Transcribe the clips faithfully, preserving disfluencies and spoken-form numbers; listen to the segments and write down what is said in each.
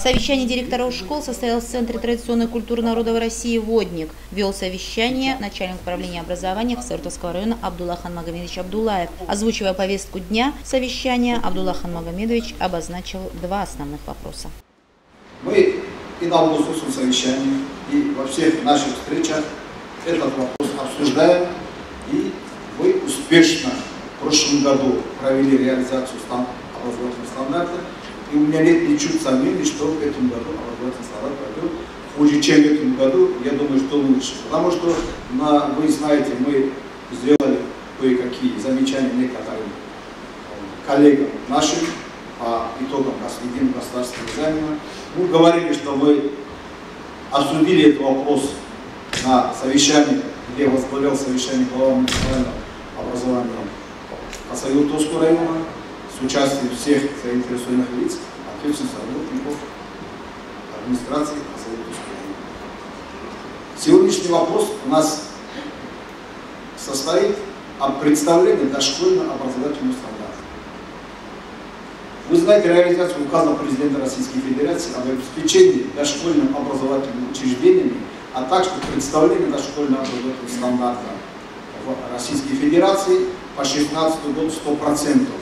Совещание директоров школ состоялось в Центре традиционной культуры народов России «Водник». Вел совещание начальник управления образования Саратовского района Абдуллахан Магомедович Абдуллаев. Озвучивая повестку дня совещания, Абдуллахан Магомедович обозначил два основных вопроса. Мы и на областном совещании, и во всех наших встречах этот вопрос обсуждаем, и мы успешно в прошлом году провели реализацию образовательных стандартов. И у меня нет ничуть сомнений, что в этом году образовательный стандарт пойдет хуже, чем в этом году, я думаю, что лучше. Потому что, на, вы знаете, мы сделали кое-какие замечания некоторым коллегам нашим по итогам единого государственного экзамена. Мы говорили, что мы обсудили этот вопрос на совещании, где возглавлял совещание глава муниципального образования Саратовского района, с участием всех заинтересованных лиц, ответственных работников администрации Саратовского района. Сегодняшний вопрос у нас состоит о представлении дошкольного образовательного стандарта. Вы знаете реализацию указа президента Российской Федерации об обеспечении дошкольным образовательным учреждениями, а также представление дошкольного образовательного стандарта в Российской Федерации по две тысячи шестнадцатому году сто процентов.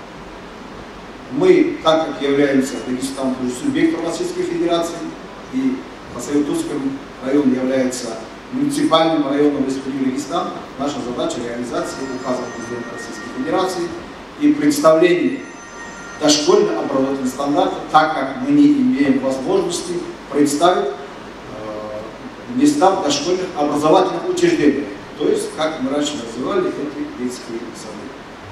Мы, так как являемся Дагестаном субъектом Российской Федерации, и Саратовский район является муниципальным районом Республики Дагестан, наша задача реализации указа президента Российской Федерации и представление дошкольного образовательного стандарта, так как мы не имеем возможности представить э, места в дошкольных образовательных учреждениях, то есть, как мы раньше называли, это детские сады.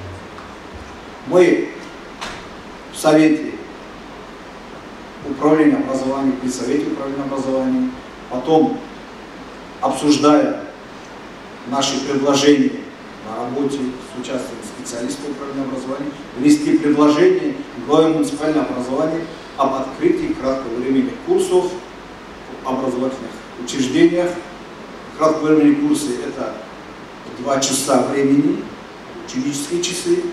Мы в Совете управления образованием, при Совете управления образованием, потом, обсуждая наши предложения на работе с участием специалистов управления образованием, внести предложение главе муниципального образования об открытии кратковременных курсов в образовательных учреждениях. Кратковременные курсы – это два часа времени, ученические часы,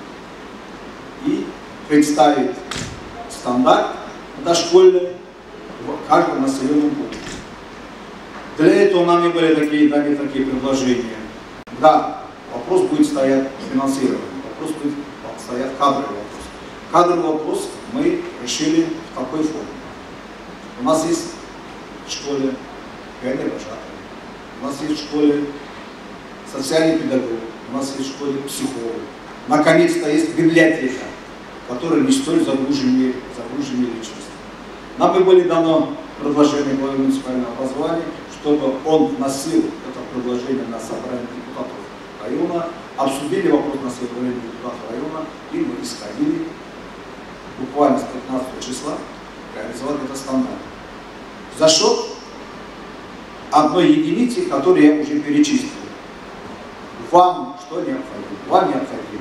и представить стандарт дошкольный в каждом населенном пункте. Для этого нами были такие, такие, такие предложения. Да, вопрос будет стоять финансирование, вопрос будет стоять кадровый вопрос. Кадровый вопрос мы решили в какой форме. У нас есть в школе пионер-вожатый, у нас есть в школе социальный педагог, у нас есть в школе психолог. Наконец-то есть библиотека, которые не столь загруженные, загруженные личности. Нам бы были дано предложение главы муниципального образования, чтобы он вносил это предложение на собрание депутатов района, обсудили вопрос на собрании депутатов района, и мы исходили буквально с пятнадцатого числа реализовать этот стандарт. За счет одной единицы, которую я уже перечислил. Вам что необходимо? Вам необходимо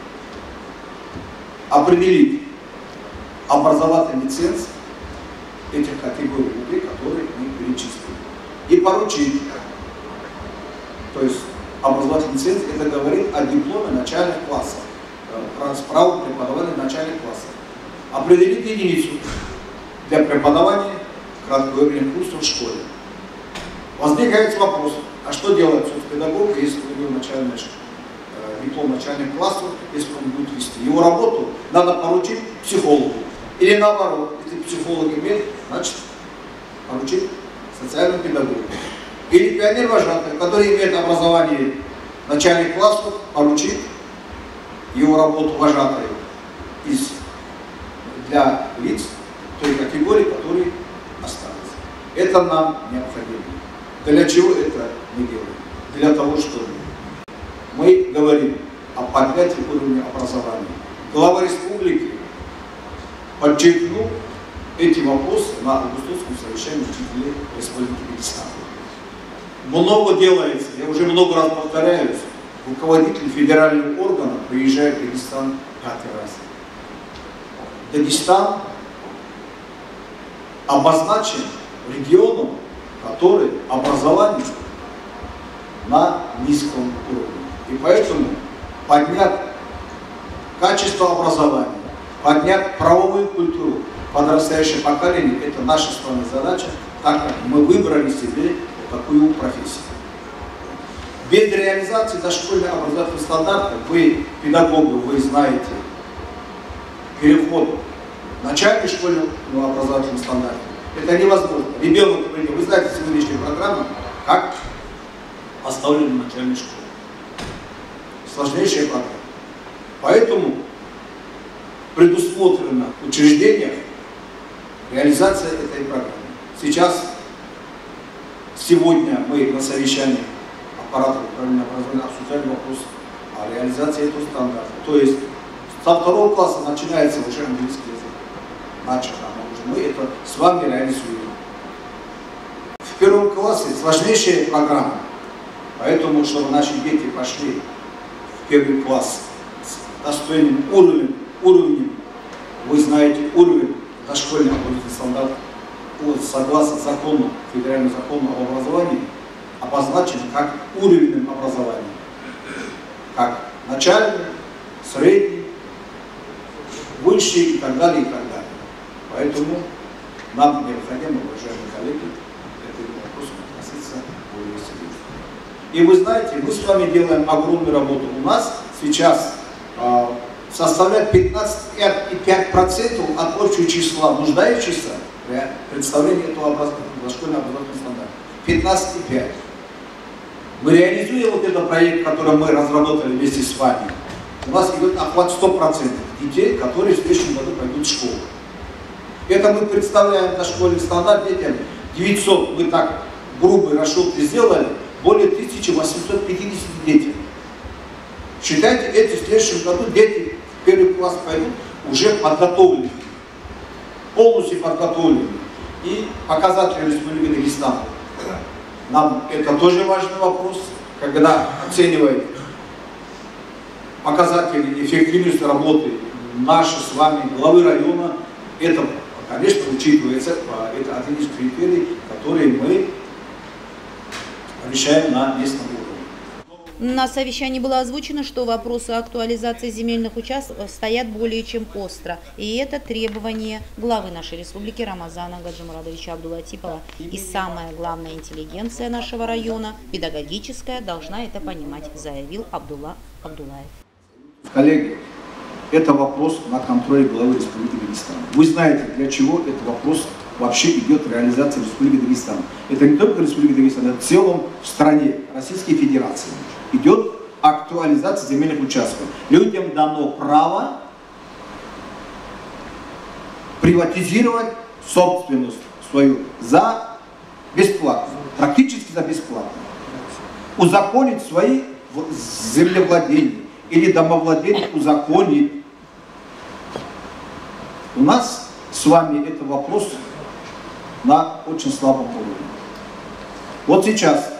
определить образовательный ценз этих категорий людей, которые мы перечислили, и поручить. То есть образовательный ценз – это говорит о дипломе начальных классов, право преподавания начальных классов. Определить единицу для преподавания кратковременных курсов в школе. Возникает вопрос, а что делать с педагогом, если у него начальная школа? Диплом начальных классов, если он будет вести. Его работу надо поручить психологу. Или наоборот, если психолог имеет, значит поручить социальному педагогу. Или пионер-вожатый, который имеет образование начальных классов, поручить его работу вожатой из, для лиц той категории, которые остались. Это нам необходимо. Для чего это мы делаем? Для того, чтобы мы говорим о поднятии уровня образования. Глава республики подчеркнул эти вопросы на августовском совещании учителей Республики Дагестан. Много делается, я уже много раз повторяюсь, руководитель федерального органа приезжает в Дагестан пятый раз. Дагестан обозначен регионом, который образование на низком уровне. И поэтому поднять качество образования, поднять правовую культуру, подрастающее поколение, это наша с вами задача, так как мы выбрали себе вот такую профессию. Без реализации дошкольных образовательных стандартов, вы, педагоги, вы знаете, переход в начальной школьного образовательного стандарта, это невозможно. Ребенок, вы знаете сегодняшнюю программу, как оставлен в начальной школе. Сложнейшая программа. Поэтому предусмотрено в учреждениях реализация этой программы. Сейчас, сегодня мы на совещании аппарата управления образования обсуждали вопрос о реализации этого стандарта. То есть со второго класса начинается уже английский язык. Начато уже. Мы это с вами реализуем. В первом классе сложнейшая программа. Поэтому, чтобы наши дети пошли в первый класс с достойным уровнем, уровнем, вы знаете, уровень дошкольных образовательных стандартов, согласно закону, федеральному закону об образовании, обозначен как уровень образования. Как начальный, средний, высший и так далее, и так далее. Поэтому нам необходимо, уважаемые коллеги, к этому вопросу относиться более серьезно. И вы знаете, мы с вами делаем огромную работу. У нас сейчас э, составляет пятнадцать и пять десятых процента от общего числа нуждающихся в представлении этого дошкольного образовательного стандарта. пятнадцать и пять. Мы реализуем вот этот проект, который мы разработали вместе с вами. У нас идет охват сто процентов детей, которые в следующем году пойдут в школу. Это мы представляем дошкольный стандарт детям. девятьсот, мы так грубые расчеты сделали, более тысячи восьмисот пятидесяти детей. Считайте, эти в следующем году дети в первый класс пойдут уже подготовлены, полностью подготовлены. И показатели Республики Дагестан. Нам это тоже важный вопрос, когда оценивает показатели эффективности работы наши с вами главы района, это, конечно, учитывается, это один из критерий, которые мы решаем на местном уровне. На совещании было озвучено, что вопросы актуализации земельных участков стоят более чем остро. И это требование главы нашей республики Рамазана Гаджимурадовича Абдулатипова. И самая главная интеллигенция нашего района, педагогическая, должна это понимать, заявил Абдулла Абдулаев. Коллеги, это вопрос на контроле главы Республики Дагестан. Вы знаете, для чего этот вопрос вообще идет реализация Республики Дагестан. Это не только Республика Дагестан, это в целом в стране Российской Федерации. Идет актуализация земельных участков. Людям дано право приватизировать собственность свою за бесплатно, практически за бесплатно. Узаконить свои землевладения или домовладения, узаконить. У нас с вами это вопрос на очень слабом уровне. Вот сейчас,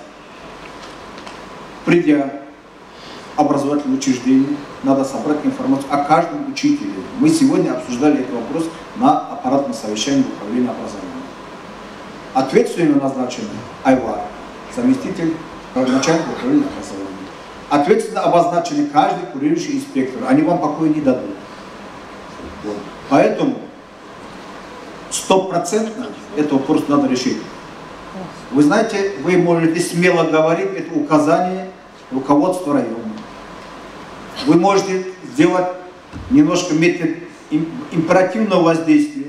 придя в образовательное учреждение, надо собрать информацию о каждом учителе. Мы сегодня обсуждали этот вопрос на аппаратном совещании управления образованием. Ответственно назначен Айвар, заместитель начальника управления образованием. Ответственно обозначены каждый курирующий инспектор. Они вам покоя не дадут. Вот. Поэтому стопроцентно этот вопрос надо решить. Вы знаете, вы можете смело говорить, это указание руководства района. Вы можете сделать немножко метод императивного воздействия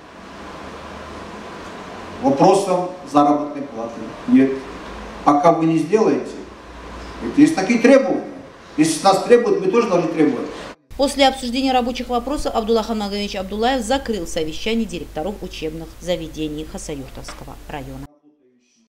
вопросом заработной платы. Нет. Пока вы не сделаете, это есть такие требования. Если нас требуют, мы тоже должны требовать. После обсуждения рабочих вопросов Абдуллахан Магомедович Абдулаев закрыл совещание директоров учебных заведений Хасавюртовского района.